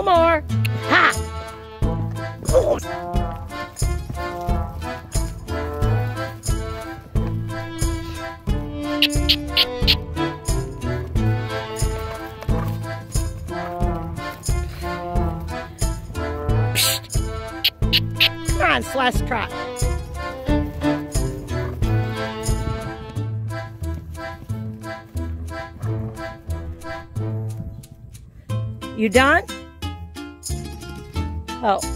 more. Ha! Oh. Come on, Celeste, try. You done? Oh.